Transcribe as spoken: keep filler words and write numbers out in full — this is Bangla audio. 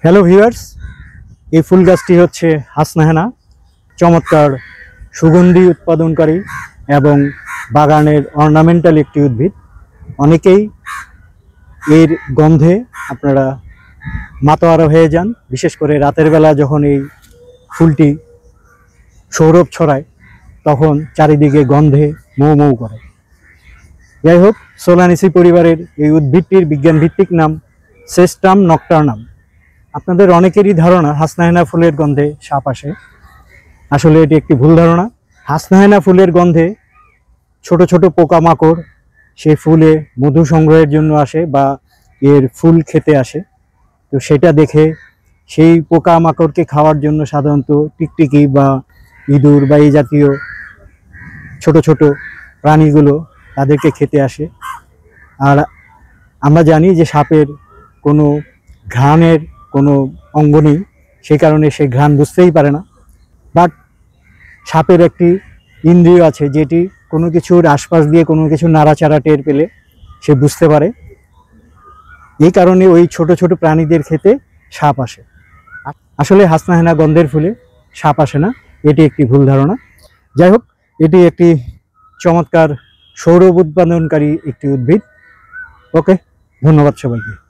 হ্যালো ভিউয়ার্স, এই ফুল গাছটি হচ্ছে হাসনাহেনা, চমৎকার সুগন্ধি উৎপাদনকারী এবং বাগানের অর্নামেন্টাল একটি উদ্ভিদ। অনেকেই এর গন্ধে আপনারা মাতোয়ারা হয়ে যান, বিশেষ করে রাতের বেলা যখন এই ফুলটি সৌরভ ছড়ায় তখন চারিদিকে গন্ধে মৌ মৌ করে। যাই হোক, সোলানেসি পরিবারের এই উদ্ভিদটির বিজ্ঞানভিত্তিক নাম সেস্টাম নকটার্নাম। আপনাদের অনেকেরই ধারণা হাসনাহেনা ফুলের গন্ধে সাপ আসে। আসলে এটি একটি ভুল ধারণা। হাসনাহেনা ফুলের গন্ধে ছোট ছোট পোকামাকড় সেই ফুলে মধু সংগ্রহের জন্য আসে বা এর ফুল খেতে আসে। তো সেটা দেখে সেই পোকামাকড়কে খাওয়ার জন্য সাধারণত টিকটিকি বা ইঁদুর বা এই জাতীয় ছোট ছোট প্রাণীগুলো তাদেরকে খেতে আসে। আর আমরা জানি যে সাপের কোনো ঘ্রাণের কোনো অঙ্গ নেই, সেই কারণে সে ঘ্রাণ বুঝতেই পারে না। বাট সাপের একটি ইন্দ্রিয় আছে যেটি কোনো কিছুর আশপাশ দিয়ে কোনো কিছু নাড়াচাড়া টের পেলে সে বুঝতে পারে। এই কারণে ওই ছোট ছোট প্রাণীদের খেতে সাপ আসে। আসলে হাসনাহেনা গন্ধের ফুলে সাপ আসে না, এটি একটি ভুল ধারণা। যাই হোক, এটি একটি চমৎকার সৌরভ উৎপাদনকারী একটি উদ্ভিদ। ওকে, ধন্যবাদ সবাইকে।